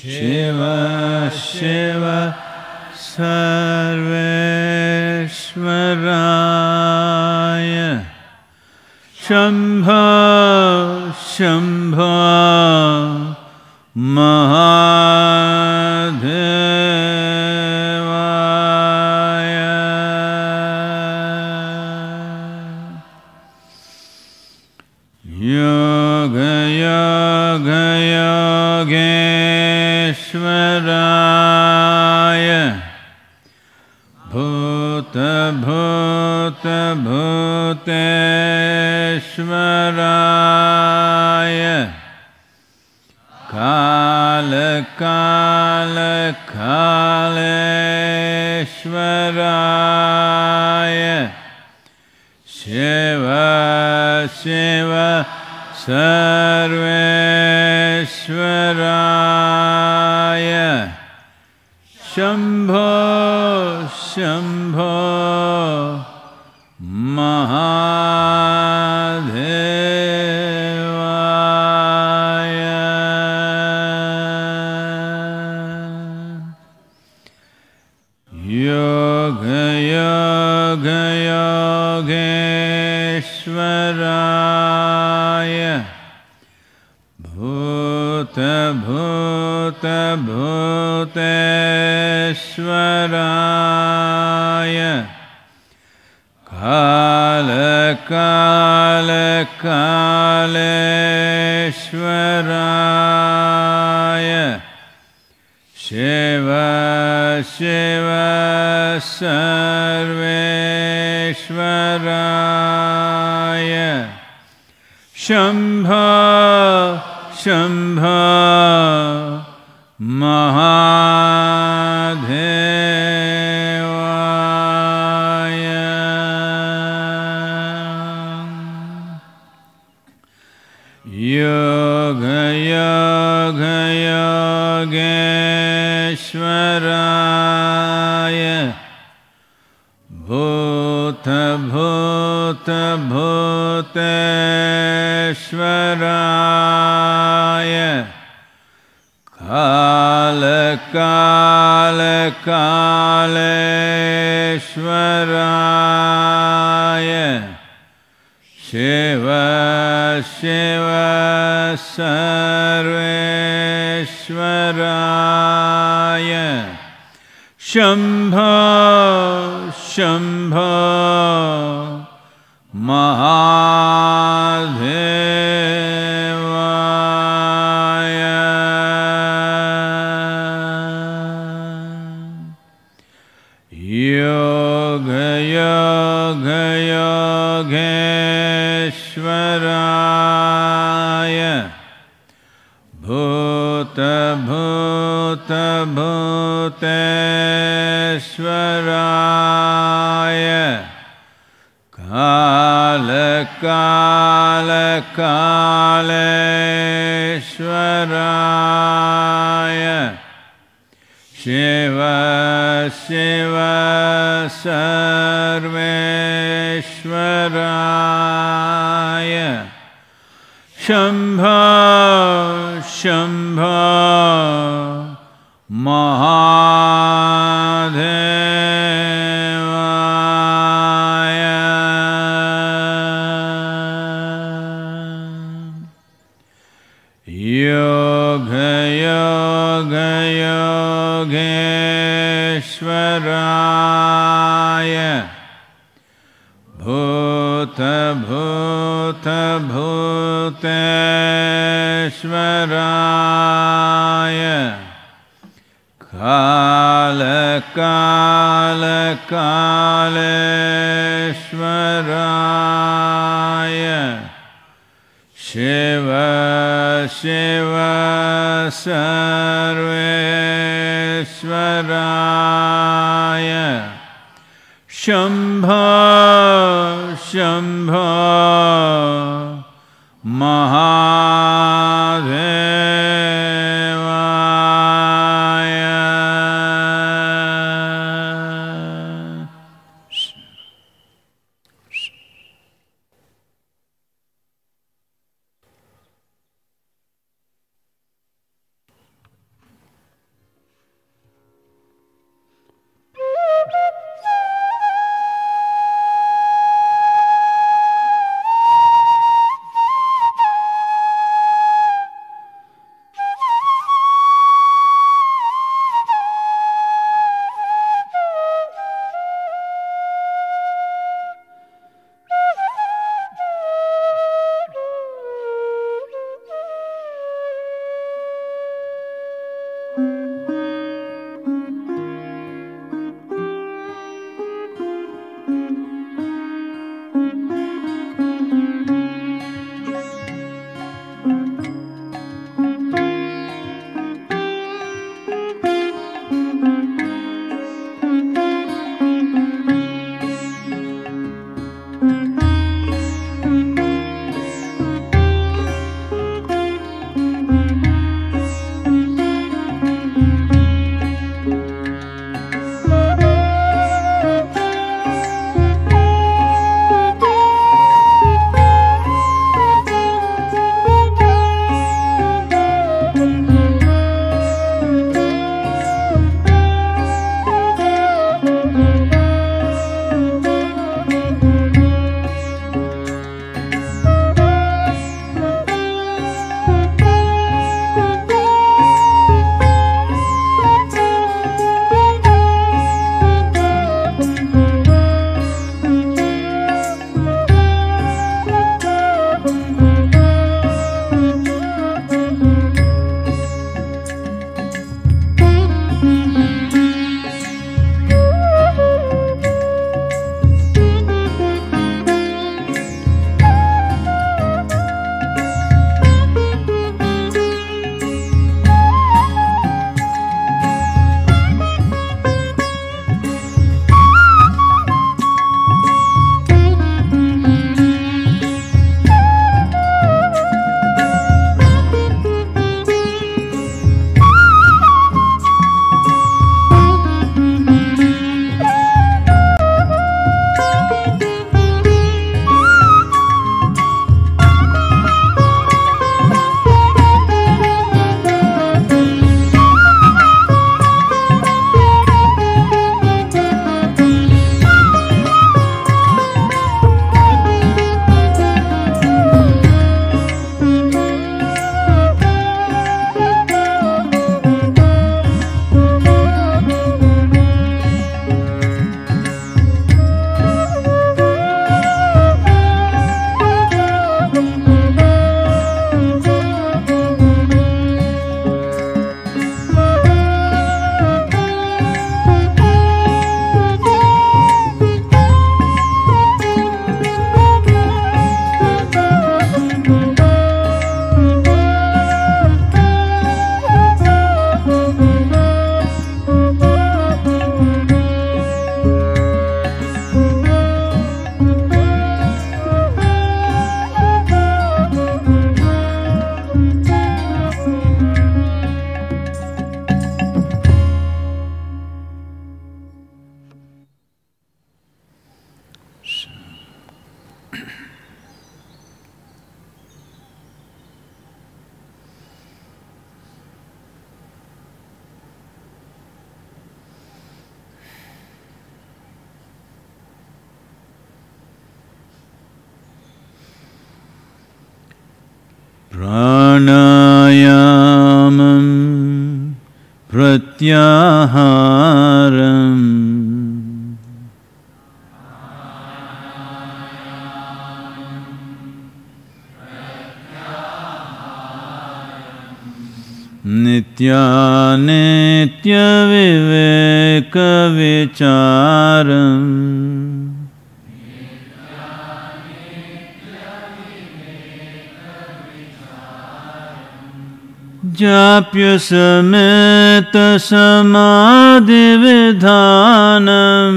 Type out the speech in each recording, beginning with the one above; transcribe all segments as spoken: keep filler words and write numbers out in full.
Shiva Shiva Sarveshwaraya Shambho Shambho Mahadevaya Yoga Yoga Yogeshwaraya Bhuta Bhuta Bhuteshwaraya Kala Kala Kaleshwaraya Shiva Shiva Sarveshwaraya Shambho Shambho Mahadevaya Yoga Yoga Yogeshwaraya Bhuta Bhuta Bhuteshwaraya Kala Kala Kaleshwaraya Shiva Shiva Sarveshwaraya Shambho Shambho Mahadevaya Yoga Yoga Yogeshwaraya Bhuta Bhuta Bhuteshwaraya Kala Kala Kaleshwaraya Shiva Shiva Sarveshwaraya Shambho Shambho Mahadevaya Yoga Yoga Yogeshwaraya Bhuta Bhuta Bhuteshwaraya Kala Kala Kaleshwaraya Shiva Shiva Sarveshwaraya Shambho Shambho Mahadevaya Yoga Yoga Yogeshwaraya Bhuta Bhuta Bhuteshwaraya Kala Kala Kaleshwaraya Shiva Shiva Sarveshwaraya Shambho Shambho Mahadevaya pratyaharam nitya nitya viveka vicharam japya sameta samadhi vidhanam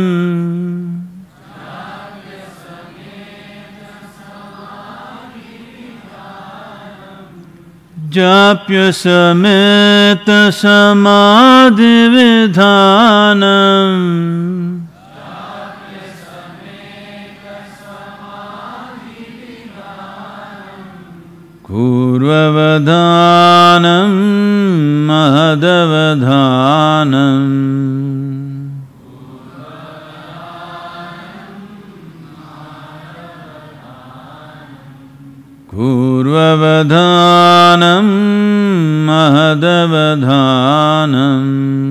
japya sameta samadhi vidhanam kurvavadhanam mahadavadhanam kurvavadhanam mahadavadhanam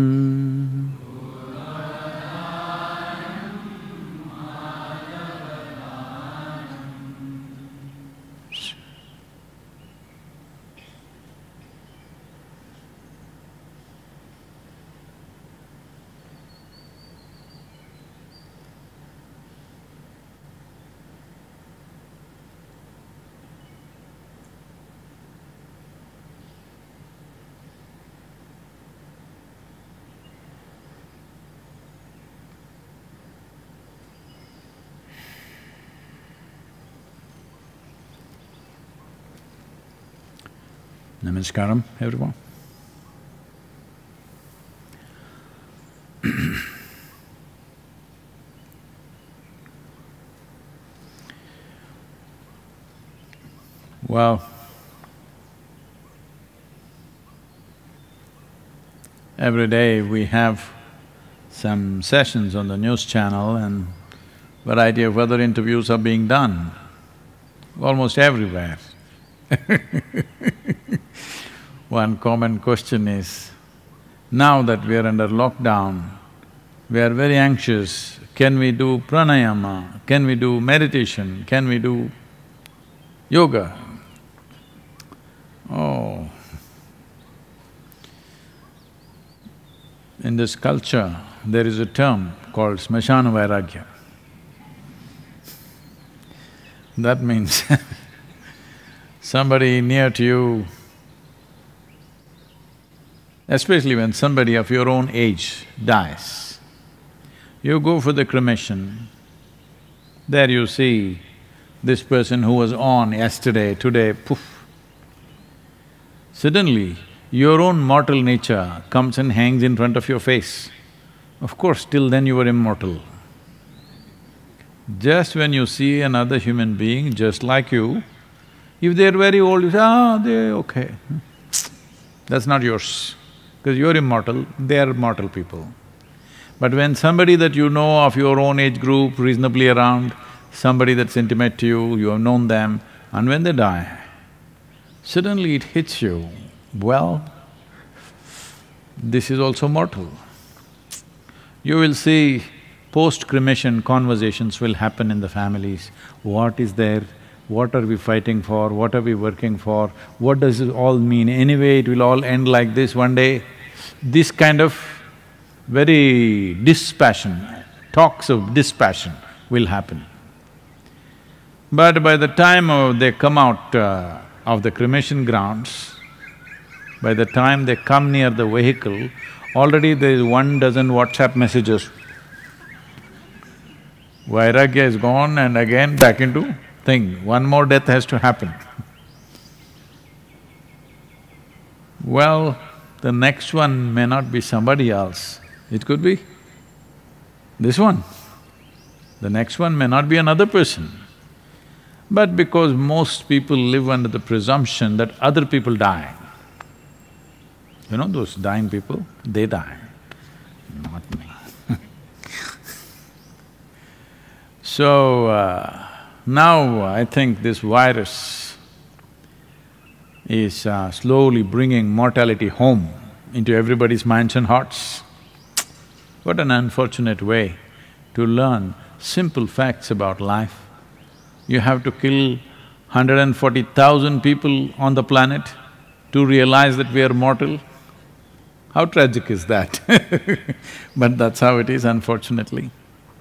Namaskaram, everyone. Well, every day we have some sessions on the news channel and variety of other interviews are being done, almost everywhere. One common question is, now that we are under lockdown, we are very anxious, can we do pranayama, can we do meditation, can we do yoga? Oh, in this culture, there is a term called smashana vairagya. That means somebody near to you, especially when somebody of your own age dies, you go for the cremation, there you see this person who was on yesterday, today, poof. Suddenly, your own mortal nature comes and hangs in front of your face. Of course, till then you were immortal. Just when you see another human being just like you, if they're very old, you say, ah, they're okay. That's not yours, because you're immortal, they're mortal people. But when somebody that you know of your own age group, reasonably around, somebody that's intimate to you, you have known them, and when they die, suddenly it hits you, well, this is also mortal. You will see post-cremation conversations will happen in the families. What is there? What are we fighting for? What are we working for? What does it all mean? Anyway, it will all end like this one day. This kind of very dispassion, talks of dispassion will happen. But by the time uh, they come out uh, of the cremation grounds, by the time they come near the vehicle, already there is one dozen WhatsApp messages. Vairagya is gone and again back into thing, one more death has to happen. Well, the next one may not be somebody else, it could be this one. The next one may not be another person. But because most people live under the presumption that other people die, you know those dying people, they die, not me. So, uh, now I think this virus is uh, slowly bringing mortality home into everybody's minds and hearts. What an unfortunate way to learn simple facts about life. You have to kill one hundred forty thousand people on the planet to realize that we are mortal. How tragic is that? But that's how it is, unfortunately.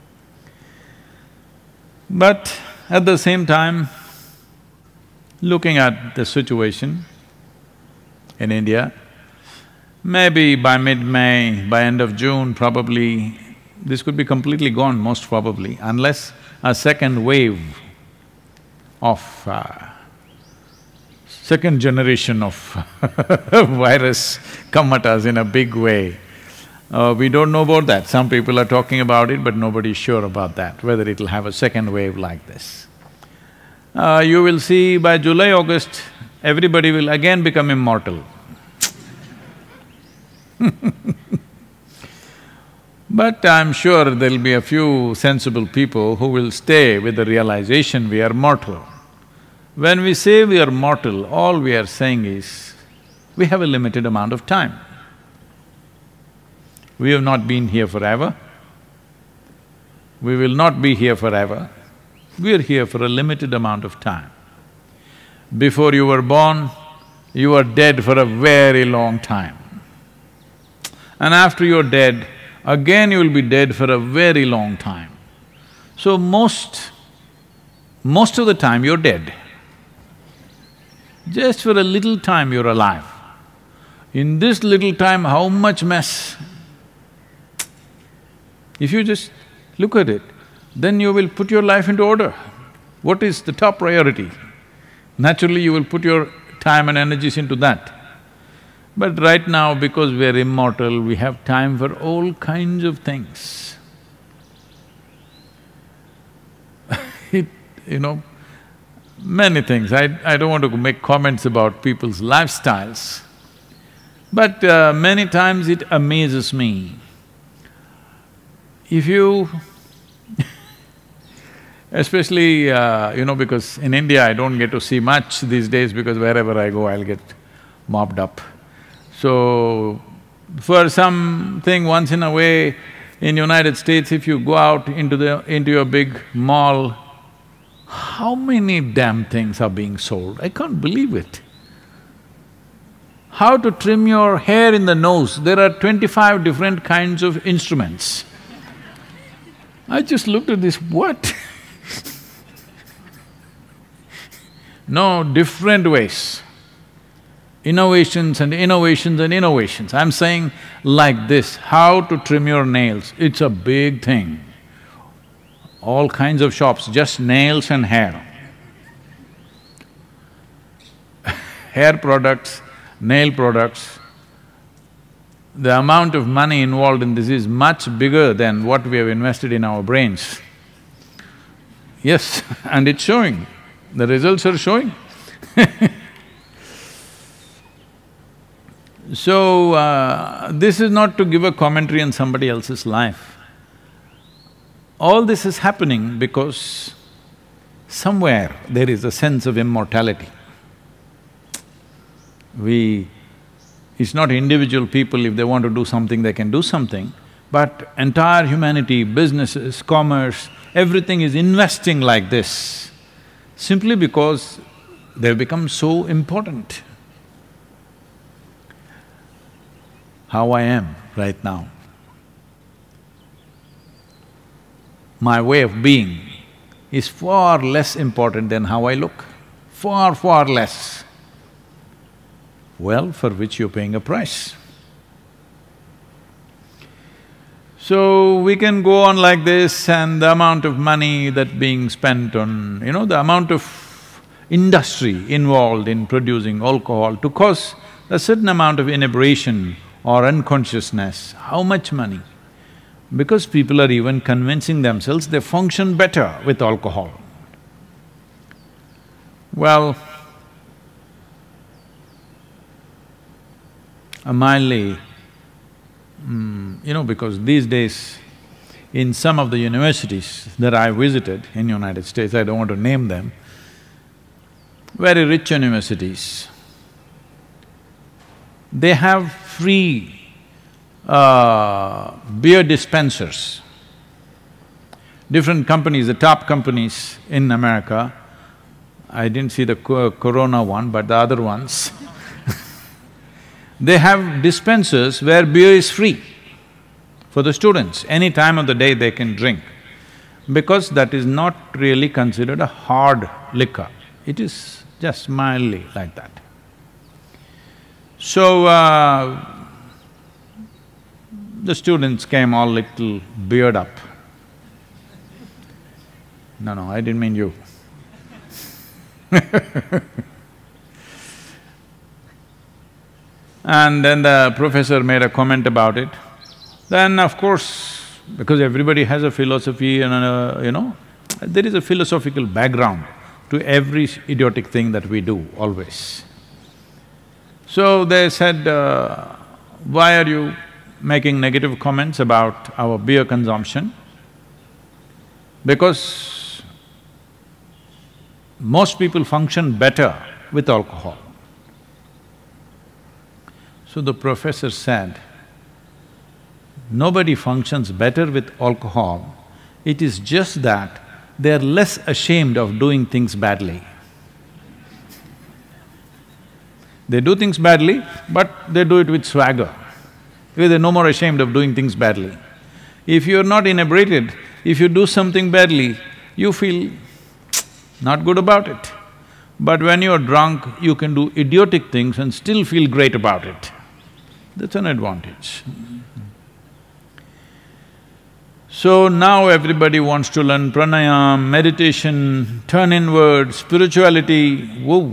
But at the same time, looking at the situation in India, maybe by mid-May, by end of June, probably this could be completely gone, most probably, unless a second wave of uh, second generation of virus come at us in a big way. Uh, we don't know about that. Some people are talking about it, but nobody's sure about that, whether it'll have a second wave like this. Uh, you will see by July, August, everybody will again become immortal. But I'm sure there'll be a few sensible people who will stay with the realization we are mortal. When we say we are mortal, all we are saying is, we have a limited amount of time. We have not been here forever. We will not be here forever. We are here for a limited amount of time. Before you were born, you were dead for a very long time. And after you're dead, again you will be dead for a very long time. So most… most of the time you're dead. Just for a little time you're alive. In this little time, how much mess? If you just look at it, then you will put your life into order. What is the top priority? Naturally, you will put your time and energies into that. But right now, because we are immortal, we have time for all kinds of things. It… you know, many things. I… I don't want to make comments about people's lifestyles, but uh, many times it amazes me. If you especially, uh, you know, because in India I don't get to see much these days because wherever I go I'll get mobbed up. So, for something once in a way, in United States, if you go out into the… into your big mall, how many damn things are being sold? I can't believe it. How to trim your hair in the nose, there are twenty-five different kinds of instruments. I just looked at this, what? No, different ways. Innovations and innovations and innovations. I'm saying like this, how to trim your nails, it's a big thing. All kinds of shops, just nails and hair. Hair products, nail products, the amount of money involved in this is much bigger than what we have invested in our brains. Yes, and it's showing, the results are showing. So, uh, this is not to give a commentary on somebody else's life. All this is happening because somewhere there is a sense of immortality. We… it's not individual people, if they want to do something, they can do something, but entire humanity, businesses, commerce, everything is investing like this simply because they've become so important. How I am right now, my way of being is far less important than how I look, far, far less. Well, for which you're paying a price. So, we can go on like this, and the amount of money that being spent on… you know, the amount of industry involved in producing alcohol to cause a certain amount of inebriation or unconsciousness, how much money? Because people are even convincing themselves they function better with alcohol. Well, a mildly, mm, you know, because these days, in some of the universities that I visited in United States, I don't want to name them, very rich universities, they have free uh, beer dispensers. Different companies, the top companies in America, I didn't see the co Corona one, but the other ones they have dispensers where beer is free for the students. Any time of the day they can drink, because that is not really considered a hard liquor. It is just mildly like that. So, uh, the students came all little beard up. No, no, I didn't mean you. And then the professor made a comment about it. Then of course, because everybody has a philosophy and a, you know, there is a philosophical background to every idiotic thing that we do, always. So they said, uh, why are you making negative comments about our beer consumption? Because most people function better with alcohol. So the professor said, nobody functions better with alcohol, it is just that they are less ashamed of doing things badly. They do things badly, but they do it with swagger, because they're no more ashamed of doing things badly. If you're not inebriated, if you do something badly, you feel not good about it. But when you're drunk, you can do idiotic things and still feel great about it. That's an advantage. So now everybody wants to learn pranayam, meditation, turn inward, spirituality, whoa.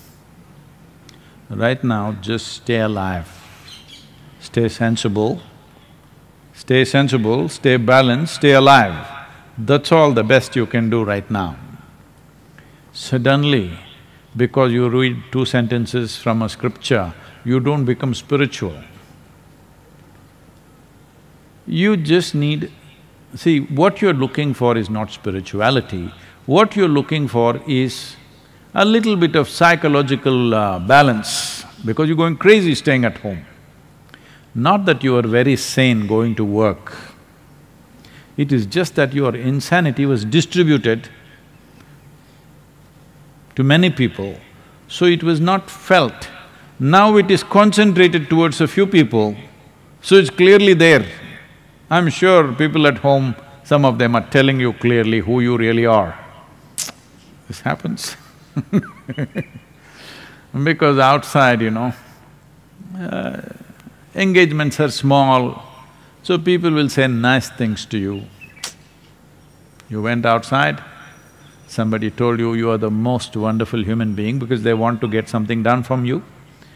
Right now, just stay alive, stay sensible, stay sensible, stay balanced, stay alive. That's all the best you can do right now. Suddenly, because you read two sentences from a scripture, you don't become spiritual. You just need… See, what you're looking for is not spirituality, what you're looking for is a little bit of psychological uh, balance, because you're going crazy staying at home. Not that you are very sane going to work. It is just that your insanity was distributed to many people, so it was not felt. Now it is concentrated towards a few people, so it's clearly there. I'm sure people at home, some of them are telling you clearly who you really are. This happens because outside, you know, uh, engagements are small, so people will say nice things to you. You went outside, somebody told you you are the most wonderful human being because they want to get something done from you.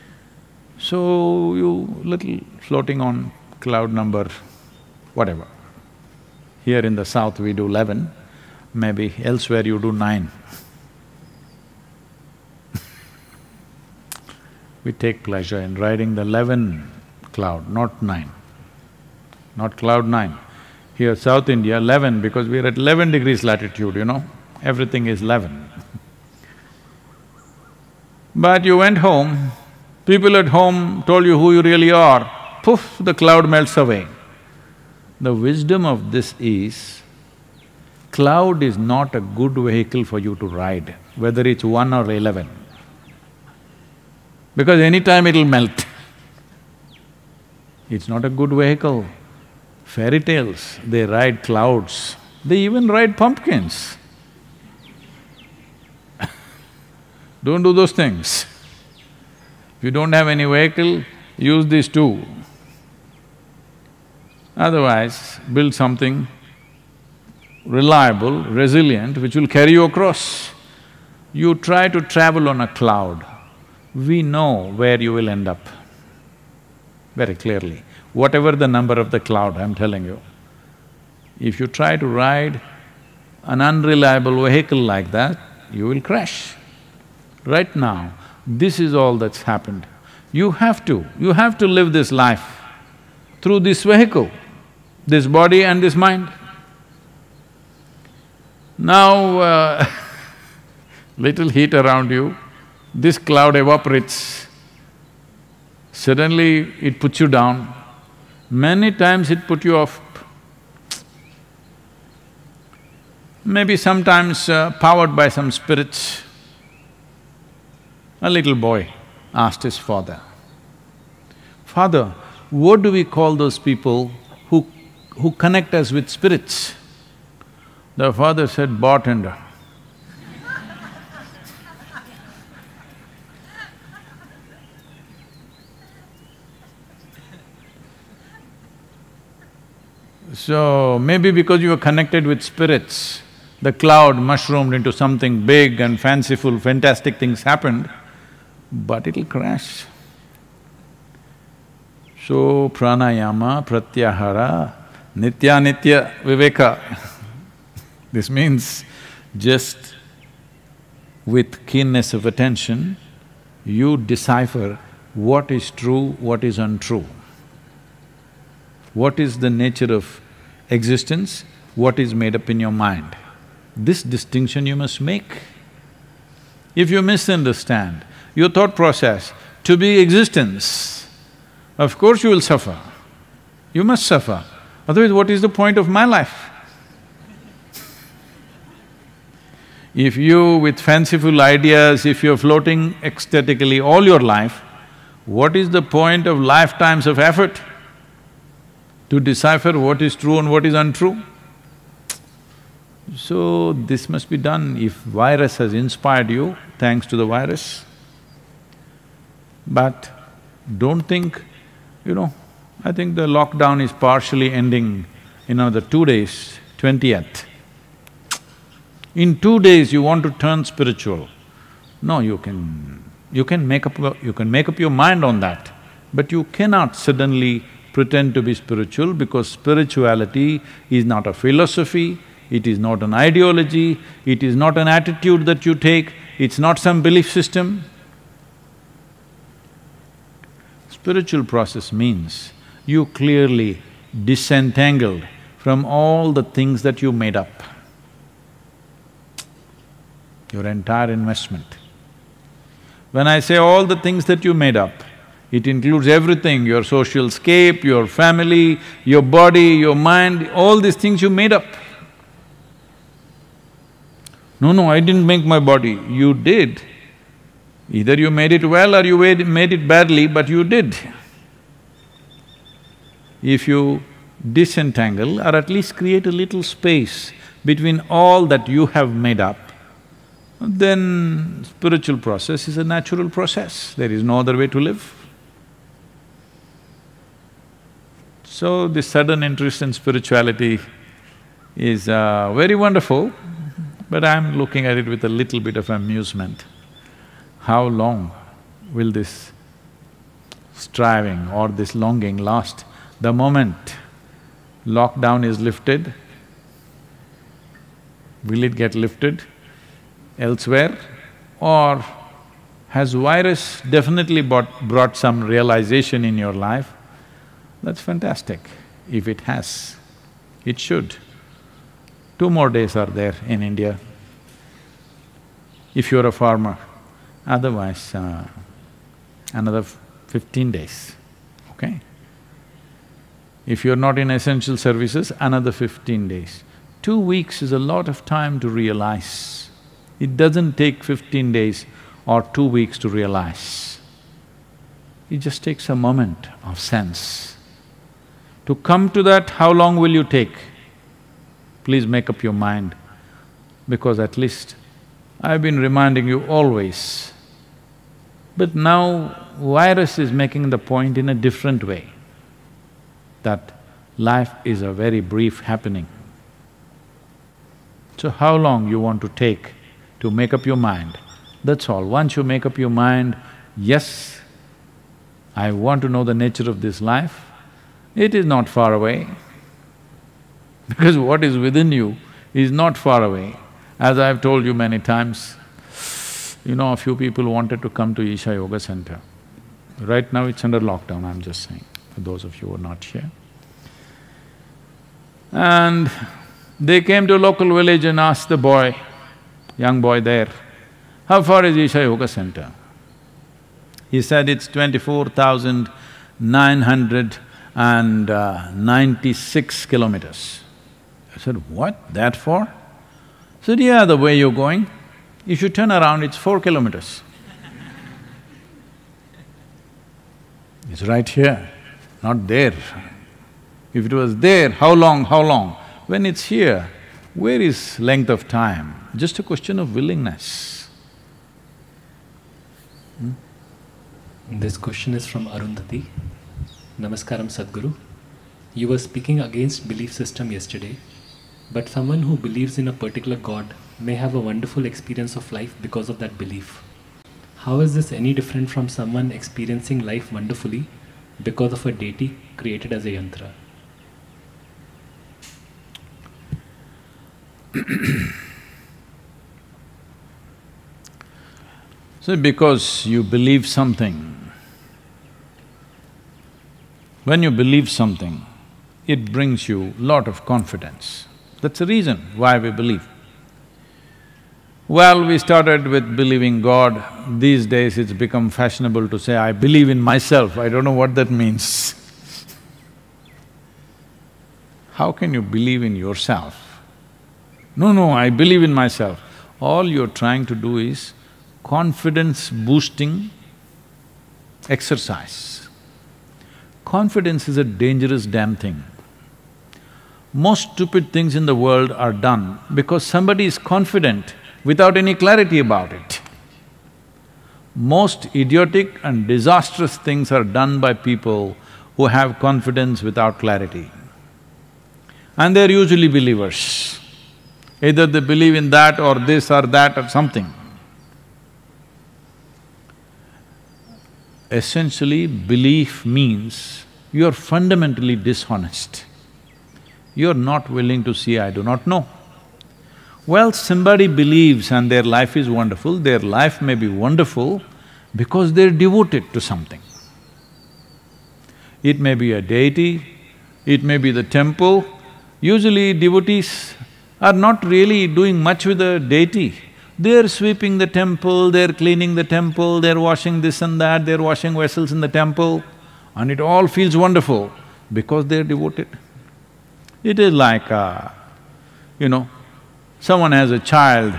So you little floating on cloud number whatever. Here in the south we do eleven, maybe elsewhere you do nine. We take pleasure in riding the eleven cloud, not nine, not cloud nine. Here South India, eleven, because we're at eleven degrees latitude, you know, everything is eleven. But you went home, people at home told you who you really are, poof, the cloud melts away. The wisdom of this is, cloud is not a good vehicle for you to ride, whether it's one or eleven, because anytime it'll melt. It's not a good vehicle. Fairy tales, they ride clouds, they even ride pumpkins. Don't do those things. If you don't have any vehicle, use these two. Otherwise, build something reliable, resilient, which will carry you across. You try to travel on a cloud, we know where you will end up very clearly. Whatever the number of the cloud, I'm telling you. If you try to ride an unreliable vehicle like that, you will crash. Right now, this is all that's happened. You have to, you have to live this life through this vehicle, this body and this mind. Now, uh, little heat around you, this cloud evaporates, suddenly it puts you down. Many times it put you off. Maybe sometimes uh, powered by some spirits. A little boy asked his father, "Father, what do we call those people who, who connect us with spirits?" The father said, "Bartender." So, maybe because you are connected with spirits, the cloud mushroomed into something big and fanciful, fantastic things happened, but it'll crash. So, pranayama, pratyahara, nitya nitya viveka. This means just with keenness of attention, you decipher what is true, what is untrue. What is the nature of existence, what is made up in your mind. This distinction you must make. If you misunderstand your thought process to be existence, of course you will suffer. You must suffer, otherwise what is the point of my life? If you, with fanciful ideas, if you're floating ecstatically all your life, what is the point of lifetimes of effort to decipher what is true and what is untrue? So, this must be done. If virus has inspired you, thanks to the virus. But don't think, you know, I think the lockdown is partially ending in another two days, twentieth. In two days you want to turn spiritual. No, you can… you can make up… you can make up your mind on that, but you cannot suddenly pretend to be spiritual, because spirituality is not a philosophy, it is not an ideology, it is not an attitude that you take, it's not some belief system. Spiritual process means you clearly disentangled from all the things that you made up. Your entire investment. When I say all the things that you made up, it includes everything, your social scape, your family, your body, your mind, all these things you made up. No, no, I didn't make my body. You did. Either you made it well or you made made it badly, but you did. If you disentangle or at least create a little space between all that you have made up, then spiritual process is a natural process, there is no other way to live. So, this sudden interest in spirituality is uh, very wonderful, but I'm looking at it with a little bit of amusement. How long will this striving or this longing last? The moment lockdown is lifted, will it get lifted elsewhere? Or has virus definitely brought, brought some realization in your life? That's fantastic. If it has, it should. Two more days are there in India, if you're a farmer. Otherwise, uh, another fifteen days, okay? If you're not in essential services, another fifteen days. Two weeks is a lot of time to realize. It doesn't take fifteen days or two weeks to realize. It just takes a moment of sense. To come to that, how long will you take? Please make up your mind, because at least I've been reminding you always. But now virus is making the point in a different way, that life is a very brief happening. So how long you want to take to make up your mind, that's all. Once you make up your mind, yes, I want to know the nature of this life, it is not far away, because what is within you is not far away. As I've told you many times, you know, a few people wanted to come to Isha Yoga Center. Right now it's under lockdown, I'm just saying, for those of you who are not here. And they came to a local village and asked the boy, young boy there, how far is Isha Yoga Center? He said it's twenty-four thousand nine hundred and ninety-six kilometers. I said, what, that far? He said, yeah, the way you're going, if you turn around, it's four kilometers. It's right here, not there. If it was there, how long, how long? When it's here, where is length of time? Just a question of willingness. Hmm? This question is from Arundhati. Namaskaram Sadhguru. You were speaking against belief system yesterday, but someone who believes in a particular God may have a wonderful experience of life because of that belief. How is this any different from someone experiencing life wonderfully because of a deity created as a yantra? So because you believe something, when you believe something, it brings you lot of confidence. That's the reason why we believe. Well, we started with believing God. These days it's become fashionable to say, I believe in myself. I don't know what that means. How can you believe in yourself? No, no, I believe in myself. All you're trying to do is confidence-boosting exercise. Confidence is a dangerous damn thing. Most stupid things in the world are done because somebody is confident without any clarity about it. Most idiotic and disastrous things are done by people who have confidence without clarity. And they're usually believers. Either they believe in that or this or that or something. Essentially, belief means you're fundamentally dishonest. You're not willing to see, I do not know. Well, somebody believes and their life is wonderful, their life may be wonderful because they're devoted to something. It may be a deity, it may be the temple. Usually devotees are not really doing much with the deity. They're sweeping the temple, they're cleaning the temple, they're washing this and that, they're washing vessels in the temple, and it all feels wonderful because they're devoted. It is like, uh, you know, someone has a child,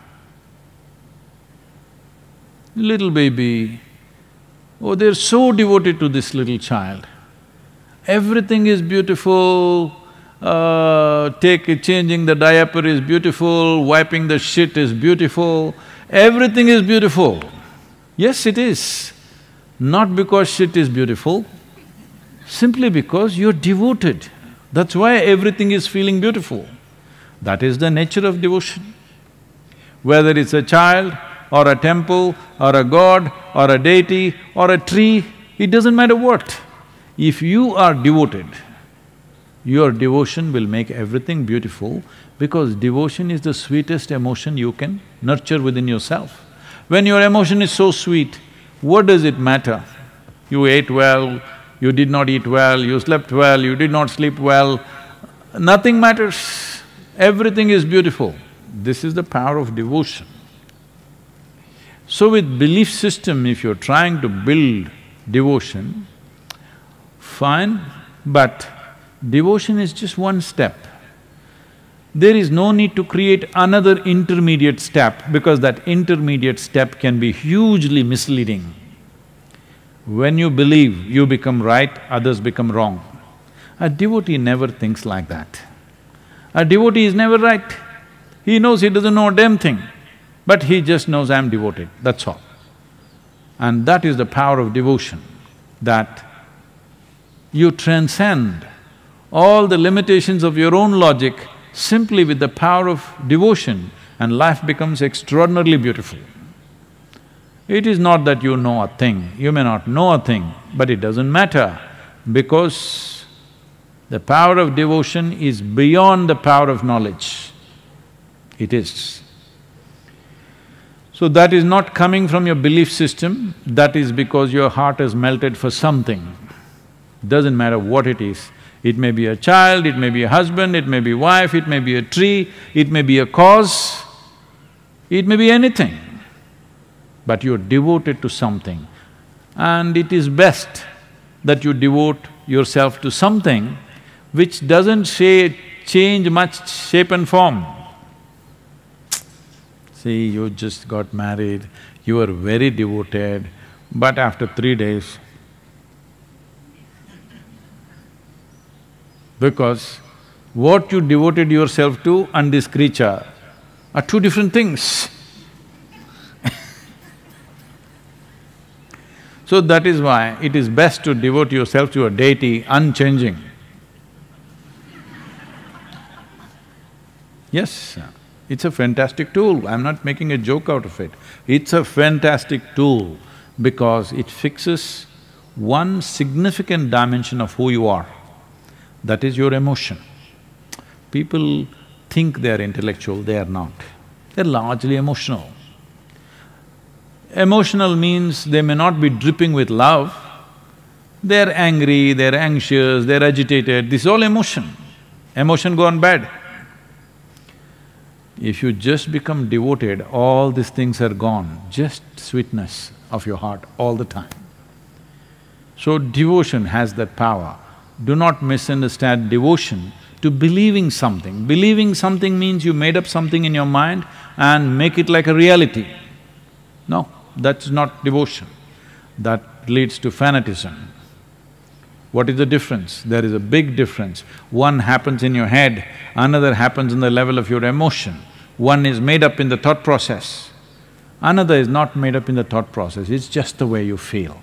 little baby, oh, they're so devoted to this little child. Everything is beautiful, uh, take… changing the diaper is beautiful, wiping the shit is beautiful, everything is beautiful. Yes, it is. Not because shit is beautiful, simply because you're devoted. That's why everything is feeling beautiful. That is the nature of devotion. Whether it's a child or a temple or a god or a deity or a tree, it doesn't matter what. If you are devoted, your devotion will make everything beautiful because devotion is the sweetest emotion you can nurture within yourself. When your emotion is so sweet, what does it matter? You ate well, you did not eat well, you slept well, you did not sleep well, nothing matters. Everything is beautiful. This is the power of devotion. So with belief system, if you're trying to build devotion, fine, but devotion is just one step. There is no need to create another intermediate step because that intermediate step can be hugely misleading. When you believe, you become right, others become wrong. A devotee never thinks like that. A devotee is never right. He knows he doesn't know a damn thing, but he just knows I'm devoted, that's all. And that is the power of devotion, that you transcend all the limitations of your own logic simply with the power of devotion, and life becomes extraordinarily beautiful. It is not that you know a thing, you may not know a thing, but it doesn't matter because the power of devotion is beyond the power of knowledge. It is. So that is not coming from your belief system, that is because your heart has melted for something. Doesn't matter what it is. It may be a child, it may be a husband, it may be a wife, it may be a tree, it may be a cause, it may be anything. But you're devoted to something. And it is best that you devote yourself to something which doesn't say, change much shape and form. See, you just got married, you were very devoted, but after three days, because what you devoted yourself to and this creature are two different things. So that is why it is best to devote yourself to a deity unchanging. Yes, it's a fantastic tool, I'm not making a joke out of it. It's a fantastic tool because it fixes one significant dimension of who you are, that is your emotion. People think they are intellectual, they are not. They're largely emotional. Emotional means they may not be dripping with love, they're angry, they're anxious, they're agitated, this is all emotion. Emotion gone bad. If you just become devoted, all these things are gone, just sweetness of your heart all the time. So devotion has that power. Do not misunderstand devotion to believing something. Believing something means you made up something in your mind and make it like a reality. No, that's not devotion. That leads to fanatism. What is the difference? There is a big difference. One happens in your head, another happens in the level of your emotion. One is made up in the thought process, another is not made up in the thought process, it's just the way you feel.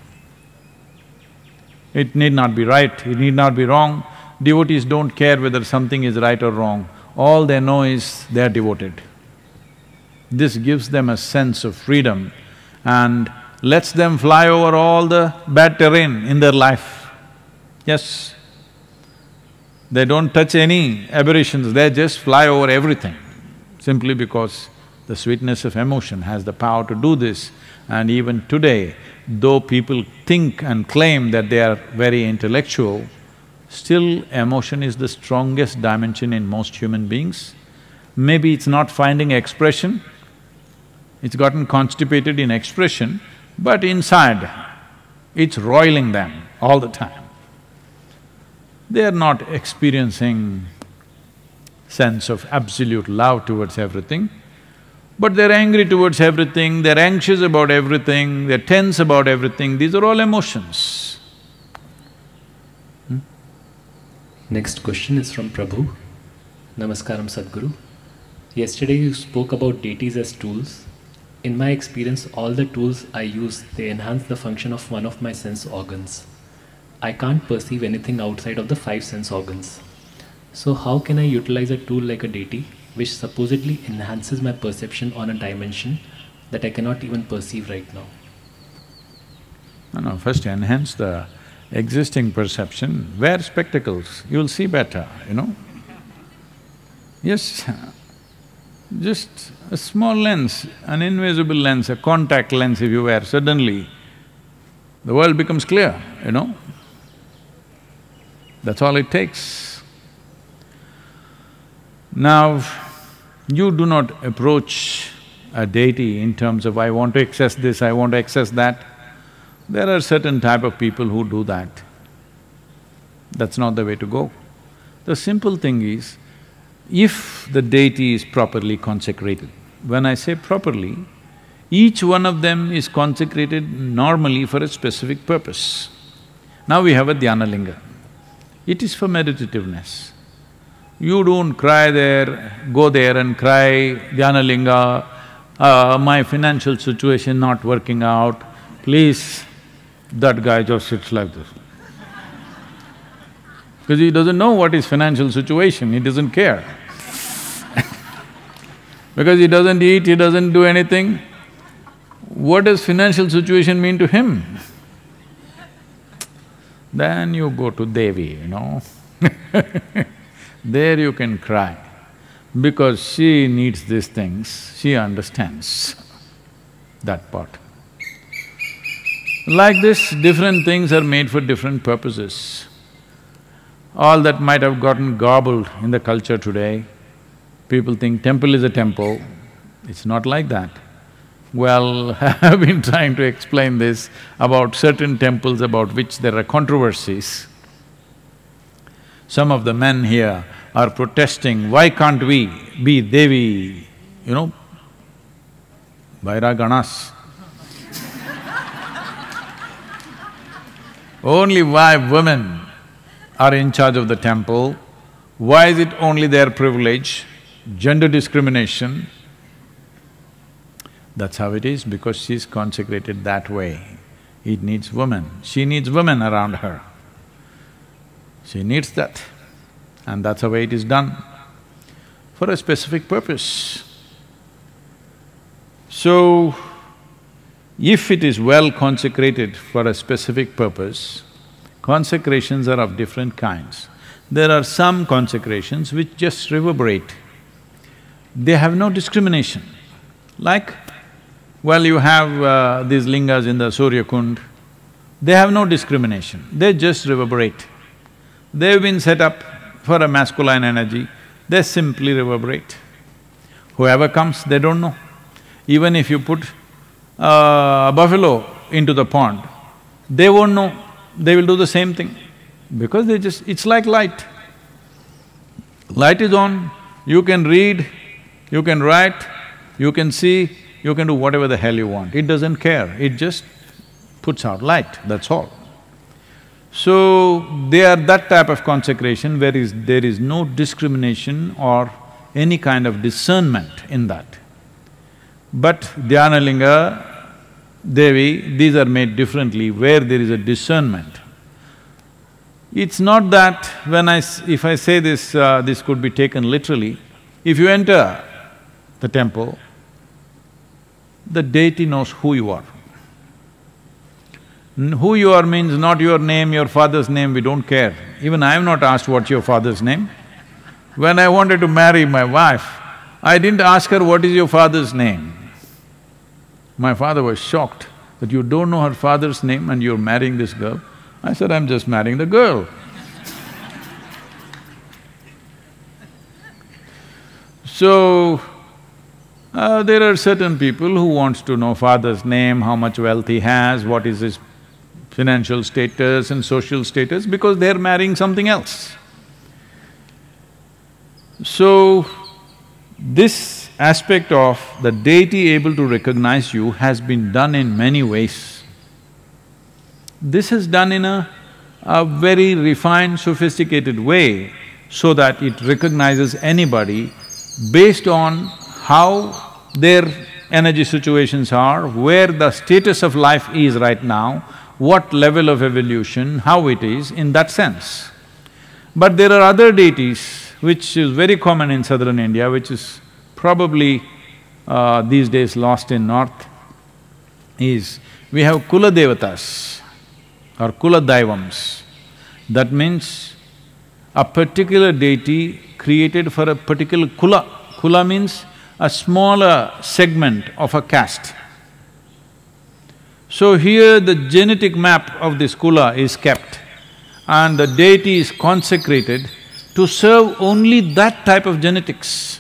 It need not be right, it need not be wrong. Devotees don't care whether something is right or wrong, all they know is they are devoted. This gives them a sense of freedom and lets them fly over all the bad terrain in their life. Yes, they don't touch any aberrations, they just fly over everything, simply because the sweetness of emotion has the power to do this. And even today, though people think and claim that they are very intellectual, still emotion is the strongest dimension in most human beings. Maybe it's not finding expression, it's gotten constipated in expression, but inside, it's roiling them all the time. They are not experiencing sense of absolute love towards everything, but they're angry towards everything, they're anxious about everything, they're tense about everything, these are all emotions. Hmm? Next question is from Prabhu. Namaskaram Sadhguru. Yesterday you spoke about deities as tools. In my experience, all the tools I use, they enhance the function of one of my sense organs. I can't perceive anything outside of the five sense organs. So how can I utilize a tool like a deity, which supposedly enhances my perception on a dimension that I cannot even perceive right now? No, no, first enhance the existing perception. Wear spectacles, you'll see better, you know. Yes, just a small lens, an invisible lens, a contact lens if you wear, suddenly the world becomes clear, you know. That's all it takes. Now, you do not approach a deity in terms of, I want to access this, I want to access that. There are certain type of people who do that. That's not the way to go. The simple thing is, if the deity is properly consecrated, when I say properly, each one of them is consecrated normally for a specific purpose. Now we have a dhyana linga. It is for meditativeness. You don't cry there, go there and cry, dhyana linga, uh, my financial situation not working out, please, that guy just sits like this. Because he doesn't know what is financial situation, he doesn't care. Because he doesn't eat, he doesn't do anything, what does financial situation mean to him? Then you go to Devi, you know there you can cry, because she needs these things, she understands that part. Like this, different things are made for different purposes. All that might have gotten garbled in the culture today, people think temple is a temple, it's not like that. Well, I've been trying to explain this about certain temples about which there are controversies. Some of the men here are protesting, why can't we be Devi, you know, Bhairaganas? Only why women are in charge of the temple? Why is it only their privilege? Gender discrimination? That's how it is, because she's consecrated that way. It needs women, she needs women around her. She needs that, and that's the way it is done, for a specific purpose. So, if it is well consecrated for a specific purpose, consecrations are of different kinds. There are some consecrations which just reverberate. They have no discrimination. Like, well, you have uh, these lingas in the Surya Kund, they have no discrimination, they just reverberate. They've been set up for a masculine energy, they simply reverberate. Whoever comes, they don't know. Even if you put uh, a buffalo into the pond, they won't know, they will do the same thing, because they just… it's like light. Light is on, you can read, you can write, you can see, you can do whatever the hell you want. It doesn't care, it just puts out light, that's all. So, they are that type of consecration where is, there is no discrimination or any kind of discernment in that. But Dhyanalinga, Devi, these are made differently where there is a discernment. It's not that when I… if I say this, uh, this could be taken literally. If you enter the temple, the deity knows who you are. N who you are means not your name, your father's name, we don't care. Even I have not asked what's your father's name. When I wanted to marry my wife, I didn't ask her, what is your father's name? My father was shocked that you don't know her father's name and you're marrying this girl. I said, I'm just marrying the girl. So, uh, there are certain people who wants to know father's name, how much wealth he has, what is his financial status and social status, because they're marrying something else. So, this aspect of the deity able to recognize you has been done in many ways. This is done in a, a very refined, sophisticated way so that it recognizes anybody based on how their energy situations are, where the status of life is right now, what level of evolution, how it is, in that sense. But there are other deities which is very common in southern India, which is probably uh, these days lost in north, is we have Kula Devatas or Kula Daivams. That means a particular deity created for a particular Kula. Kula means a smaller segment of a caste. So here the genetic map of this Kula is kept and the deity is consecrated to serve only that type of genetics.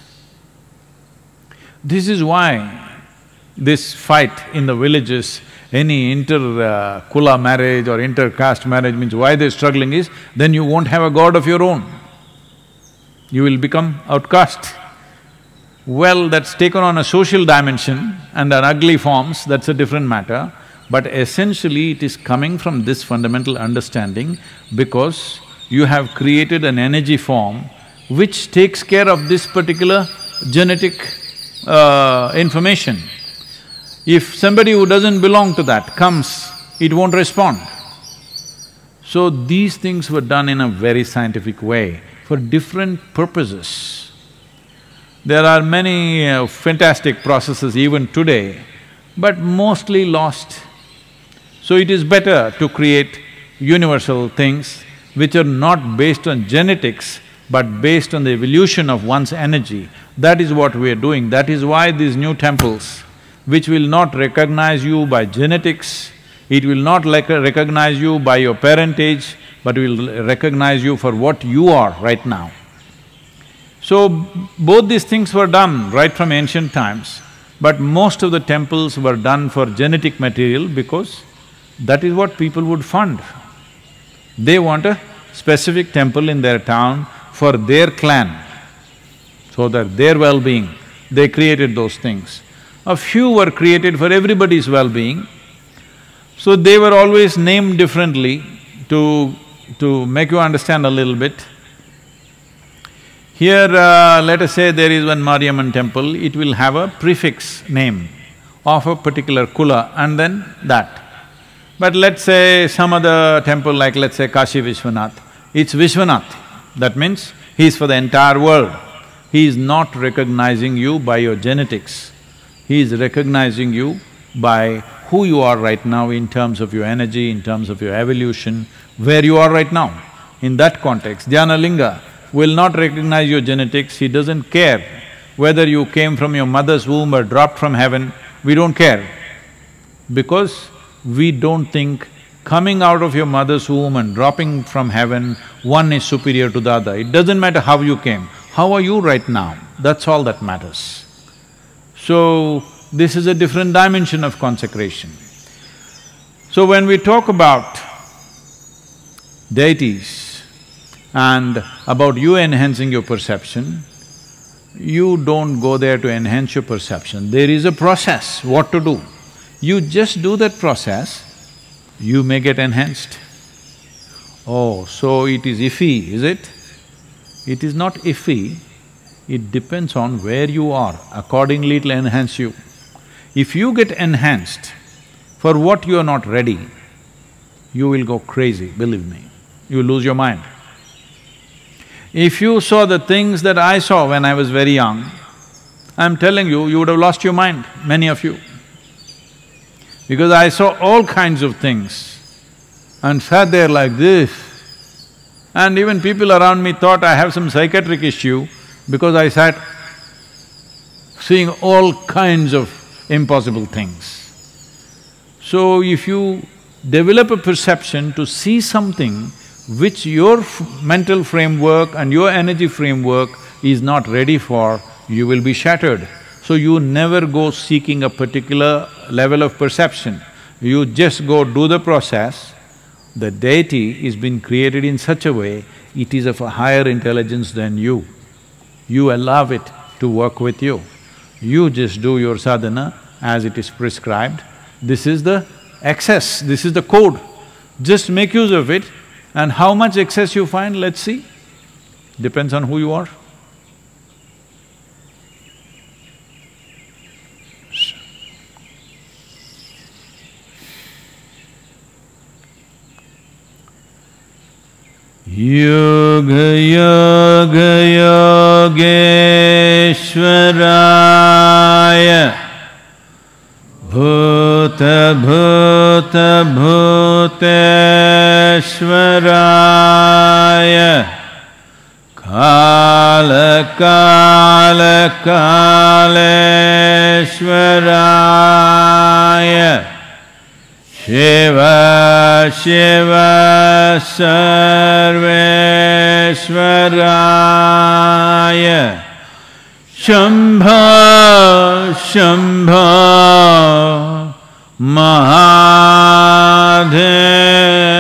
This is why this fight in the villages, any inter-Kula uh, marriage or inter-caste marriage means why they're struggling is, then you won't have a god of your own. You will become outcast. Well, that's taken on a social dimension and an ugly forms, that's a different matter. But essentially it is coming from this fundamental understanding because you have created an energy form which takes care of this particular genetic uh, information. If somebody who doesn't belong to that comes, it won't respond. So these things were done in a very scientific way for different purposes. There are many uh, fantastic processes even today, but mostly lost. So it is better to create universal things which are not based on genetics, but based on the evolution of one's energy. That is what we are doing. That is why these new temples, which will not recognize you by genetics, it will not like recognize you by your parentage, but will recognize you for what you are right now. So, both these things were done right from ancient times. But most of the temples were done for genetic material because that is what people would fund. They want a specific temple in their town for their clan, so that their well-being, they created those things. A few were created for everybody's well-being, so they were always named differently to… to make you understand a little bit. Here, uh, let us say there is one Mariamman temple, it will have a prefix name of a particular kula and then that. But let's say some other temple like let's say Kashi Vishwanath, it's Vishwanath, that means he is for the entire world. He is not recognizing you by your genetics, he is recognizing you by who you are right now in terms of your energy, in terms of your evolution, where you are right now. In that context, Dhyanalinga will not recognize your genetics, he doesn't care whether you came from your mother's womb or dropped from heaven, we don't care. Because we don't think coming out of your mother's womb and dropping from heaven, one is superior to the other. It doesn't matter how you came, how are you right now, that's all that matters. So, this is a different dimension of consecration. So when we talk about deities and about you enhancing your perception, you don't go there to enhance your perception. There is a process, what to do. You just do that process, you may get enhanced. Oh, so it is iffy, is it? It is not iffy, it depends on where you are, accordingly it'll enhance you. If you get enhanced for what you are not ready, you will go crazy, believe me, you lose your mind. If you saw the things that I saw when I was very young, I'm telling you, you would have lost your mind, many of you. Because I saw all kinds of things and sat there like this, and even people around me thought I have some psychiatric issue because I sat seeing all kinds of impossible things. So if you develop a perception to see something which your f mental framework and your energy framework is not ready for, you will be shattered. So you never go seeking a particular level of perception, you just go do the process. The deity is been created in such a way, it is of a higher intelligence than you. You allow it to work with you. You just do your sadhana as it is prescribed. This is the excess, this is the code. Just make use of it, and how much excess you find, let's see. Depends on who you are. Yoga Yoga Yogeshwaraya Bhuta Bhuta Bhuteshwaraya Kala Kala Kaleshwaraya Shiva Shiva Sarveshwaraya Shambha Shambha Mahadeva